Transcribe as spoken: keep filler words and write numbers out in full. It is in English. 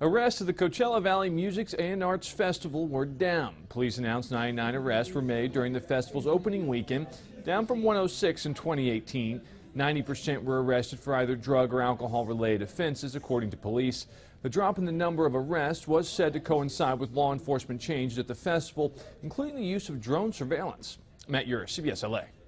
Arrests at the Coachella Valley Music and Arts Festival were down. Police announced ninety-nine arrests were made during the festival's opening weekend, down from one oh six in twenty eighteen. ninety percent were arrested for either drug or alcohol-related offenses, according to police. The drop in the number of arrests was said to coincide with law enforcement changes at the festival, including the use of drone surveillance. Matt Yurus, C B S L A.